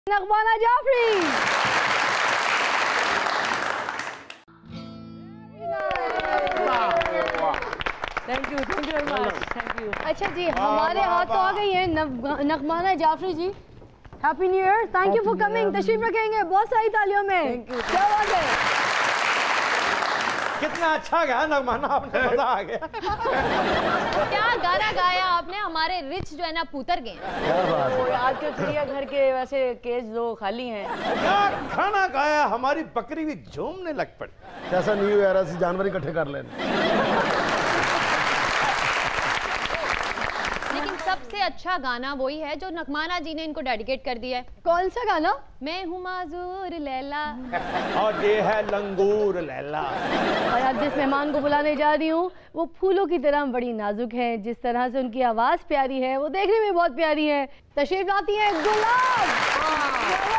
नगमाना Jafri. Thank you very much, thank you. अच्छा जी, हमारे हाथ तो आ गई है नगमाना Jafri ji. Happy new year, thank you for coming. तशरीफ रखेंगे बहुत सारी तालियों में। क्या बात है, कितना अच्छा गाया नगमाना आपने, मजा आ गया। क्या गाना गाया आपने, हमारे रिच जो है ना पुतर गए। क्या बात है। आजकल चिड़ियाघर के वैसे केज दो खाली हैं। क्या खाना गाया, हमारी बकरी भी झूमने लग पड़ी। कैसा न्यू ईयर, ऐसी जानवर इकट्ठे कर लेने। लेकिन सबसे अच्छा गाना वही है जो नगमाना जी ने इनको डेडिकेट कर दिया है। कौन सा गाना? मैं हूँ माजूर लैला और ये है लंगूर लैला। और अब जिस मेहमान को बुलाने जा रही हूँ वो फूलों की तरह बड़ी नाजुक है। जिस तरह से उनकी आवाज़ प्यारी है वो देखने में बहुत प्यारी है। तशरीफ लाती है गुलाब।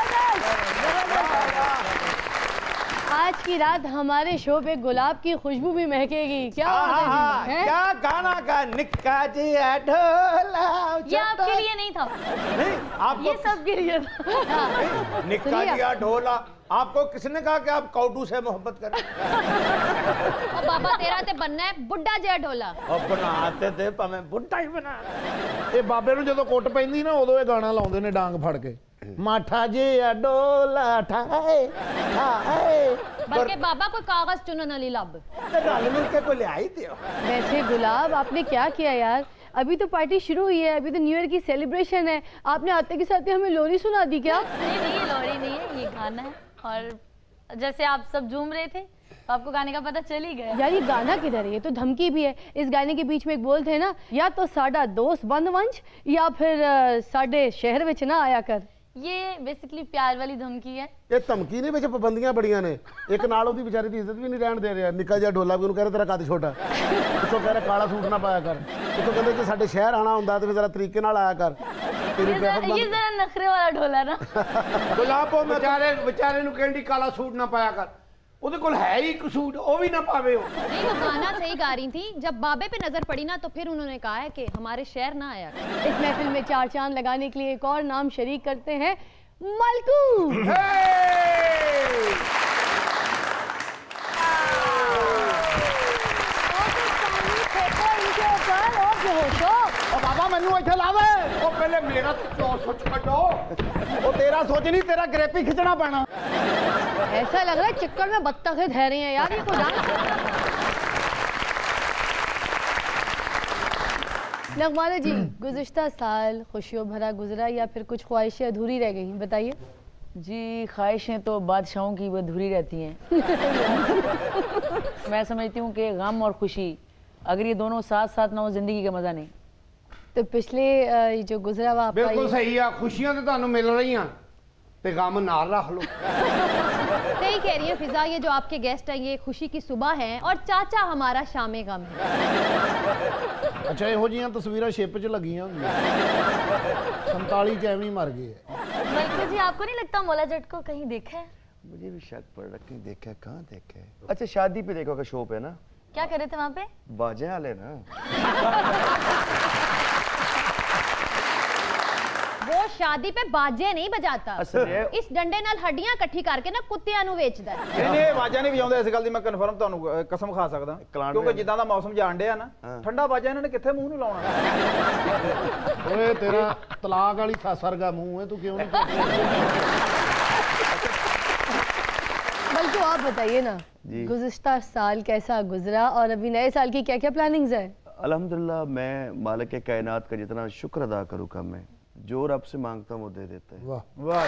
आज की रात हमारे शो पे गुलाब की खुशबू भी महकेगी। क्या बात है? क्या गाना का निक्का जी है ढोला। ये आपके लिए नहीं था, नहीं आपको, ये सबके लिए था। निक्का जी है ढोला। आपको किसने कहा कि आप कौटू से मोहब्बत करें? और बाबा तेरा ते बनना है बुड्ढा जिहा ढोला। और बनाते थे हमें बुड्ढा ही बना। ਇਹ ਬਾਬੇ ਨੂੰ ਜਦੋਂ ਕੁੱਟ ਪੈਂਦੀ ਨਾ ਉਦੋਂ ਇਹ ਗਾਣਾ ਲਾਉਂਦੇ ਨੇ ਡਾਂਗ ਫੜ ਕੇ। ਮਾਠਾ ਜਿਹਾ ਡੋਲਾ ਠਾਏ ਠਾਏ। बल्कि बाबा कोई कागज चुनन वाली लब। रल मिल के को ले आई थी। वैसे गुलाब आपने क्या किया यार, अभी तो पार्टी शुरू हुई है, अभी तो न्यू ईयर की सेलिब्रेशन है, आपने आते के साथ ही हमें लोरी सुना दी क्या? नहीं ये लोरी नहीं है, ये गाना है। और जैसे आप सब झूम रहे थे तो आपको गाने का पता चल ही गया। यार ये गाना किधर है, ये तो धमकी भी है। इस गाने के बीच में एक बोल थे ना, या तो साडा दोस्त बंद वंश या फिर साडे शहर विच ना आया कर। ये बेसिकली प्यार वाली धमकी है। ਇਹ ਧਮਕੀ ਨਹੀਂ, ਵਿੱਚ ਪਾਬੰਦੀਆਂ ਬੜੀਆਂ ਨੇ। ਇੱਕ ਨਾਲ ਉਹਦੀ ਵਿਚਾਰੀ ਦੀ ਇੱਜ਼ਤ ਵੀ ਨਹੀਂ ਰਹਿਣ ਦੇ ਰਿਹਾ। ਨਿੱਕਾ ਜਿਹਾ ਢੋਲਾ ਵੀ ਉਹਨੂੰ ਕਹਿ ਰਿਹਾ ਤੇਰਾ ਕੱਦ ਛੋਟਾ, ਉੱਤੋਂ ਕਹਿ ਰਿਹਾ ਕਾਲਾ ਸੂਟ ਨਾ ਪਾਇਆ ਕਰ, ਉੱਤੋਂ ਕਹਿੰਦੇ ਜੇ ਸਾਡੇ ਸ਼ਹਿਰ ਆਣਾ ਹੁੰਦਾ ਤੇ ਫਿਰ ਜ਼ਰਾ ਤਰੀਕੇ ਨਾਲ ਆਇਆ ਕਰ। ये जरा नखरे वाला ढोला ना। गुलाबो बेचारे ਨੂੰ ਕਹਿੰਦੀ ਕਾਲਾ ਸੂਟ ਨਾ ਪਾਇਆ ਕਰ, ਉਹਦੇ ਕੋਲ है ही एक सूट, वो भी ना पावे हो। नहीं वो गाना सही गा रही थी। जब बाबे पे नजर पड़ी ना तो फिर उन्होंने कहा है कि हमारे शहर ना आया। इस महफिल में चार चांद लगाने के लिए एक और नाम शरीक करते हैं, मलकू। बाबा मैनू इत्थे लावे, ओ पहले मेरा तो सोच कटो, ओ तेरा सोच नहीं, तेरा ग्रेपी खिंचना पैना। ऐसा लग रहा है चिक्कड़ में बत्तखें ठहरी हैं यार, ये को जान। नगमाना जी, गुज़िश्ता साल खुशियों भरा गुजरा या फिर कुछ ख्वाहिशें अधूरी रह गई, बताइए। जी ख्वाहिशें तो बादशाहों की वो अधूरी रहती हैं। मैं समझती हूँ कि गम और खुशी अगर ये दोनों साथ साथ ना हो जिंदगी का मजा नहीं। तो पिछले जो गुजरा हुआ आपका बिल्कुल सही है, खुशियां तो ਤੁਹਾਨੂੰ मिल रही हैं ते गम नाल रख लो। सही कह रही है फिजा, ये जो आपके गेस्ट हैं ये खुशी की सुबह है और चाचा हमारा शामे गम है। ਅੱਛਾ ਇਹੋ ਜਿਹੀਆਂ ਤਸਵੀਰਾਂ ਸ਼ਿਪ 'ਚ ਲੱਗੀਆਂ ਹੁੰਦੀਆਂ। 47 ਚ ਐਵੇਂ ਹੀ ਮਰ ਗਏ। मलकू जी आपको नहीं लगता मौला जट को कहीं देखा है? मुझे भी शक पड़ रहा, कहीं देखा है, कहाँ देखा है। अच्छा शादी पे देखो का शो पे ना, क्या कर रहे थे वहाँ पे? बाजे वाले ना। वो शादी पे बाजे नहीं बजाता, असल है इस डंडे नाल हड्डियां इकट्ठी करके ना कुत्तियां नु वेचदा है। नहीं नहीं बाजा नहीं बजाਉਂਦੇ, ਇਸ ਗੱਲ ਦੀ ਮੈਂ ਕਨਫਰਮ ਤੁਹਾਨੂੰ ਕਸਮ ਖਾ ਸਕਦਾ, ਕਿਉਂਕਿ ਜਿੱਦਾਂ ਦਾ ਮੌਸਮ ਜਾਣ ਡਿਆ ਨਾ, ਠੰਡਾ ਬਾਜਾ ਇਹਨਾਂ ਨੇ ਕਿੱਥੇ ਮੂੰਹ ਨੂੰ ਲਾਉਣਾ। ਓਏ ਤੇਰਾ ਤਲਾਕ ਵਾਲੀ ਸਾਸਰ ਦਾ ਮੂੰਹ ਹੈ, ਤੂੰ ਕਿਉਂ ਨਹੀਂ? बल्कि आप बताइए ना, गुज़िश्ता साल कैसा गुजरा और अभी नए साल की क्या क्या प्लानिंग्स है? अल्हम्दुलिल्लाह मैं मालिक कायनात का जितना शुक्र अदा करूँ कम है, जो रब से मांगता हूँ वो दे देता है। वाह वाह।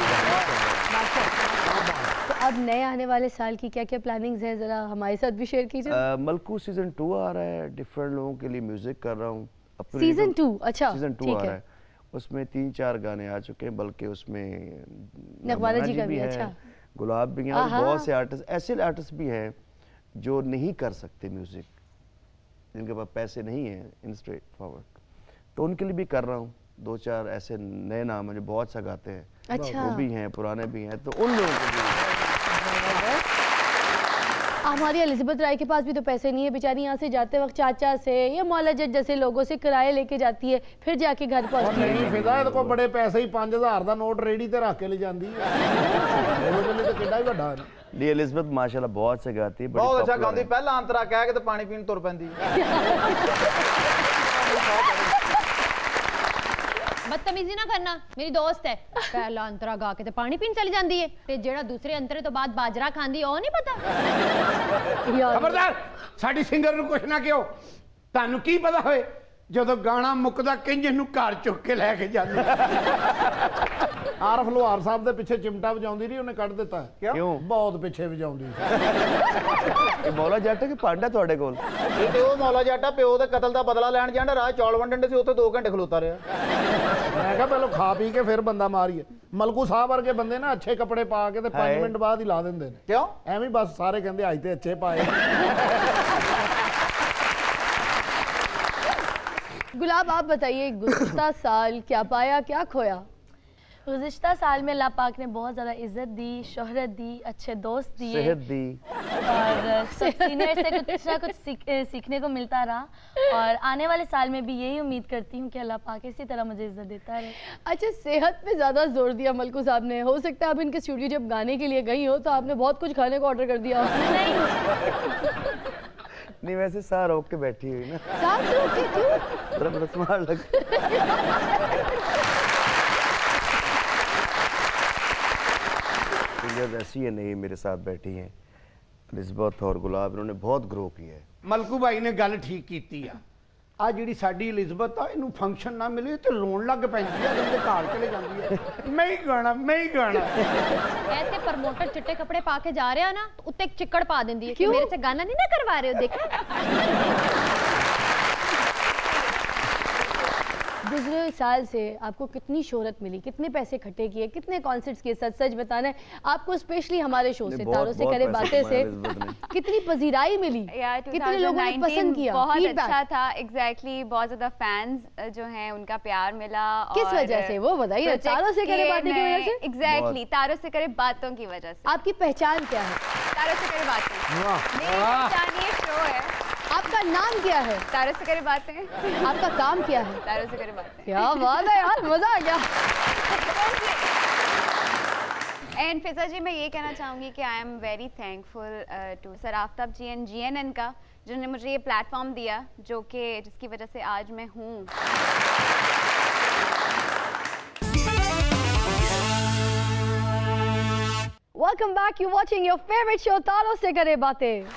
तो अब नए आने वाले साल की क्या क्या प्लानिंग्स हैं, जरा हमारे साथ भी शेयर कीजिए। मलकू सीजन 2 आ रहा है, डिफरेंट लोगों के लिए म्यूजिक कर रहा हूँ। सीजन 2? अच्छा सीजन 2 आ रहा है, उसमें 3-4 गाने आ चुके हैं, बल्कि उसमें नगमाना जी का भी। अच्छा, गुलाब भी हैं और बहुत से आर्टिस्ट, ऐसे आर्टिस्ट भी हैं जो नहीं कर सकते म्यूजिक, जिनके पास पैसे नहीं हैं इन स्ट्रेट फॉरवर्ड, तो उनके लिए भी कर रहा हूँ। 2-4 ऐसे नए नाम हैं जो बहुत सा गाते हैं। अच्छा, वो भी हैं, पुराने भी हैं, तो उन लोगों के लिए। हमारी एलिजाबेथ राय के पास भी तो पैसे नहीं है बेचारी, यहाँ से जाते वक्त चाचा से या मौला जज जैसे लोगों से किराए लेके जाती है, फिर जाके घर पहुंचती है। नहीं फिजा तो बड़े पैसे ही 5000 का नोट रेडी ते रख के ले जाती है। वो तो किड्डा ही बड़ा है। नहीं एलिजाबेथ माशाल्लाह बहुत से गाती है, बहुत अच्छा गाती, पहला अंतरा कह के तो पानी पीन तुर पैंदी। बदतमीजी ना करना, मेरी दोस्त है, पहला अंतरा गा के ते पानी पीन चली जाती है, ते जेड़ा दूसरे अंतरे तो बाद बाजरा खांदी ओ नहीं पता। खबरदार साडी सिंगर नूं कुछ ना कहो, तानू की पता होए ਜਦੋਂ ਗਾਣਾ ਮੁੱਕਦਾ ਕਿੰਜ ਨੂੰ ਘਰ ਚੁੱਕ ਕੇ ਲੈ ਕੇ ਜਾਂਦੇ। ਆਰਫ ਲੋਹਾਰ ਸਾਹਿਬ ਦੇ ਪਿੱਛੇ ਚਿਮਟਾ ਵਜਾਉਂਦੀ ਰਹੀ, ਉਹਨੇ ਕੱਢ ਦਿੱਤਾ। ਕਿਉਂ? ਬਹੁਤ ਪਿੱਛੇ ਵਜਾਉਂਦੀ ਸੀ। ਇਹ ਮੌਲਾ ਜੱਟ ਕਿ ਪਾਂਡਾ ਤੁਹਾਡੇ ਕੋਲ? ਇਹ ਤੇ ਉਹ ਮੌਲਾ ਜੱਟ ਪਿਓ ਦੇ ਕਤਲ ਦਾ ਬਦਲਾ ਲੈਣ ਜਾਂਦਾ, ਰਾਹ ਚੌਲ ਵੰਡਣ ਦੇ ਸੀ, ਉੱਥੇ 2 ਘੰਟੇ ਖਲੋਤਾ ਰਿਹਾ। ਮੈਂ ਕਿਹਾ ਪਹਿਲਾਂ ਖਾ ਪੀ ਕੇ ਫਿਰ ਬੰਦਾ ਮਾਰੀਏ। ਮਲਕੂ ਸਾਹਿਬ ਵਰਗੇ ਬੰਦੇ ਨਾ ਅੱਛੇ ਕੱਪੜੇ ਪਾ ਕੇ ਤੇ 5 ਮਿੰਟ ਬਾਅਦ ਹੀ ਲਾ ਦਿੰਦੇ ਨੇ। ਕਿਉਂ? ਐਵੇਂ ਬਸ ਸਾਰੇ ਕਹਿੰਦੇ ਅੱਜ ਤੇ ਅੱਛੇ ਪਾਏ। गुलाब आप बताइए, गुज़िश्ता साल क्या पाया क्या खोया? गुज़िश्ता साल में अल्लाह पाक ने बहुत ज़्यादा इज़्ज़त दी, शोहरत दी, अच्छे दोस्त दिए, सेहत दी और सब सीनियर से कुछ ना कुछ सीखने को मिलता रहा। और आने वाले साल में भी यही उम्मीद करती हूँ कि अल्लाह पाक इसी तरह मुझे इज़्ज़त देता रहे। अच्छा, सेहत पे ज़्यादा जोर दिया मलकू साहब ने। हो सकता है आप इनके स्टूडियो जब गाने के लिए गई हो तो आपने बहुत कुछ खाने को ऑर्डर कर दिया। नहीं वैसे सार रोक के बैठी हुई ना। सार रोक के क्यों? बड़ा स्मार्ट लगता है। ऐसी है नहीं, मेरे साथ बैठी हैं एलिजाबेथ और गुलाब, इन्होंने बहुत ग्रो किया है। ਮਲਕੂ ਭਾਈ ਨੇ ਗੱਲ ਠੀਕ ਕੀਤੀ ਆ। ਆ ਜਿਹੜੀ ਸਾਡੀ ਐਲਿਜ਼ਾਬੇਥ ਆ, ਇਹਨੂੰ ਫੰਕਸ਼ਨ ਨਾ ਮਿਲੇ ਤੇ ਰੋਣ ਲੱਗ ਪੈਂਦੀ ਆ, ਜਦੋਂ ਘਰ ਚਲੇ ਜਾਂਦੀ ਹੈ ਮੈਂ ਹੀ ਗਾਣਾ ਮੈਂ ਹੀ ਗਾਣਾ। ऐसे प्रमोटर चिट्टे कपड़े पा के जा रहे हो ना, तो उत्ते एक चिक्कड़ पा देंदी है कि मेरे से गाना नहीं ना करवा रहे हो। देखा गुजरे साल से आपको कितनी शोहरत मिली, कितने पैसे इकट्ठे किए, कितने कॉन्सर्ट्स किए? सच सच बताना है आपको, स्पेशली हमारे शो से तारों से करे बातें से कितनी पजीराई मिली, कितने लोगों ने पसंद किया? बहुत अच्छा था। एग्जैक्टली बहुत ज्यादा फैंस जो हैं उनका प्यार मिला। किस वजह से वो बताइए? तारों से करे बातें की वजह से? एग्जैक्टली तारों से करे बातों की वजह से। आपकी पहचान क्या है? तारों से करे बातें मेरी पहचान ये शो है। आपका नाम क्या है? तारों से करे बातें। आपका काम क्या है? तारों से करे बातें। क्या बात है यार, मजा आ गया। एंड फिजा जी मैं ये कहना चाहूँगी कि I am very thankful to sir Aftab ji and GNN का, जिन्होंने मुझे ये प्लेटफॉर्म दिया, जो कि जिसकी वजह से आज मैं हूँ। Welcome back. You're watching your favorite show तारों से करे बातें।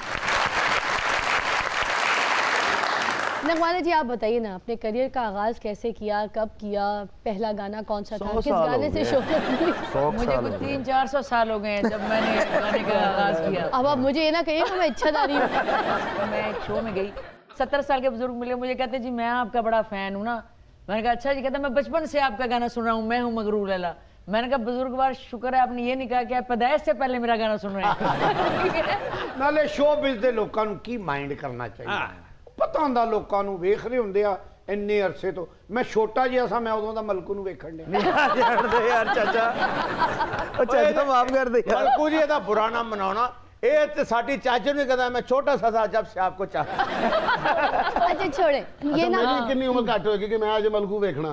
नगवाना जी आप बताइए ना, अपने करियर का आगाज कैसे किया, कब किया, पहला गाना कौन सा था, किस गाने से शोहरत मिली? मुझे कुछ 300-400 साल हो गए हैं जब मैंने गाने का आगाज किया। अब आप मुझे ये ना कहिए कि मैं इच्छाधारी हूँ। मैं एक शो में गई, 70 साल के बुजुर्ग मिले मुझे, कहते जी मैं आपका बड़ा फैन हूँ ना। मैंने कहा अच्छा जी। कहता मैं बचपन से आपका गाना सुन रहा हूँ, मैं हूँ मगरूर लैला। मैंने कहा बुजुर्गवार शुक्र है आपने ये नहीं कहा कि आप पैदाइश से पहले मेरा गाना सुन रहे हैं। ਨਾਲੇ ਸ਼ੋਬਿਜ਼ ਦੇ ਲੋਕਾਂ ਨੂੰ ਕੀ ਮਾਈਂਡ ਕਰਨਾ ਚਾਹੀਦਾ, ਪਤਾ ਹੁੰਦਾ ਲੋਕਾਂ ਨੂੰ ਵੇਖ ਰਹੇ ਹੁੰਦੇ ਆ ਇੰਨੇ ਅਰਸੇ ਤੋਂ। ਮੈਂ ਛੋਟਾ ਜਿਹਾ ਸਾਂ, ਮੈਂ ਉਦੋਂ ਦਾ ਮਲਕੂ ਨੂੰ ਵੇਖਣ ਡਿਆ। यार चाचा चाचा माफ कर दे यार। ਮਲਕੂ ਜੀ ਇਹਦਾ ਬੁਰਾ ਨਾ ਮਨਾਉਣਾ, ਇਹ ਤੇ ਸਾਡੀ ਚਾਚੇ ਨੂੰ ਕਹਿੰਦਾ मैं छोटा सा था जब से आपको चाहा। अच्छा छोड़े ये ना, मेरी कितनी उम्र घट होगी कि मैं आज मलकू वेखना।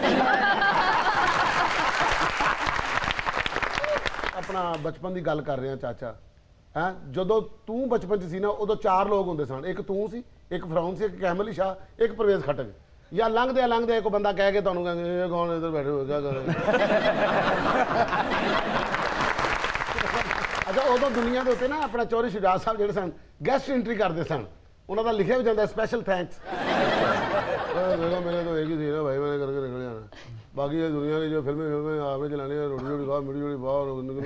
अपना बचपन की गल कर रहे हैं चाचा, है ਜਦੋਂ ਤੂੰ बचपन च सी ना उदों 4 लोग होंगे सन, एक तू सी, एक फरौन सी, एक कैमल शाह, एक परवेज खटक। या लंघदे कोई बंदा कह के तुहानूं कहेंगे ये कौन इधर बैठे हो क्या कर रहे? अच्छा उदों दुनिया के उत्ते ना अपना चौधरी शुजात साहब जिहड़े सन गैसट एंट्री करते सन, उन्हों का लिखा भी जाता स्पेशल थैंक्स। मेरे तो एक ही थी ना भाई, मैंने करके निकल जाना। बाकी ये दुनिया की जो फिल्में आपने चलानी है, रोटी रोटी खाओ, मिठी रोटी खाओ।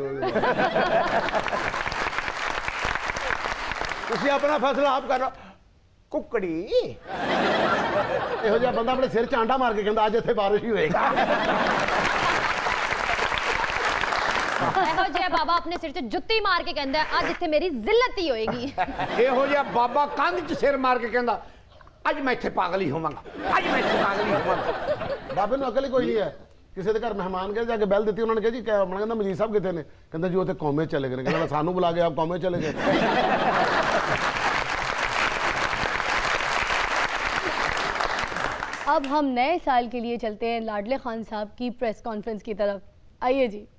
ਤੁਸੀਂ ਆਪਣਾ ਫੈਸਲਾ ਆਪ ਕਰ ਲਓ। ਕੁੱਕੜੀ ਇਹੋ ਜਿਹਾ ਬੰਦਾ ਆਪਣੇ ਸਿਰ 'ਚ ਆਂਡਾ ਮਾਰ ਕੇ ਕਹਿੰਦਾ ਅੱਜ ਇੱਥੇ ਬਾਰਿਸ਼ ਹੀ ਹੋਏਗਾ। ਇਹੋ ਜਿਹਾ ਬਾਬਾ ਆਪਣੇ ਸਿਰ 'ਚ ਜੁੱਤੀ ਮਾਰ ਕੇ ਕਹਿੰਦਾ ਅੱਜ ਇੱਥੇ ਮੇਰੀ ਜ਼ਿਲਤ ਹੀ ਹੋਏਗੀ। ਇਹੋ ਜਿਹਾ ਬਾਬਾ ਕੰਧ 'ਚ ਸਿਰ ਮਾਰ ਕੇ ਕਹਿੰਦਾ ਅੱਜ ਮੈਂ ਇੱਥੇ ਪਾਗਲ ਹੀ ਹੋਵਾਂਗਾ, ਅੱਜ ਮੈਂ ਇੱਥੇ ਪਾਗਲ ਹੀ ਹੋਵਾਂਗਾ। ਬਾਬੇ ਨੂੰ ਅਕਲ ਹੀ ਕੋਈ ਨਹੀਂ ਹੈ। ਕਿਸੇ ਦੇ ਘਰ ਮਹਿਮਾਨ ਗਏ, ਜਾ ਕੇ ਬੈਲ ਦਿੱਤੀ, ਉਹਨਾਂ ਨੇ ਕਿਹਾ ਜੀ ਕਿਆ ਆਪਣਾ, ਕਹਿੰਦਾ ਮਜੀਦ ਸਾਹਿਬ ਕਿੱਥੇ ਨੇ, ਕਹਿੰਦਾ ਜੀ ਉਹ ਤੇ ਕੌਮੇ ਚਲੇ ਗਏ ਨੇ, ਕਹਿੰਦਾ ਸਾਨੂੰ ਬੁਲਾ ਕੇ ਆਪ ਕੌਮੇ ਚਲੇ ਗਏ। अब हम नए साल के लिए चलते हैं लाडले खान साहब की प्रेस कॉन्फ्रेंस की तरफ। आइए जी।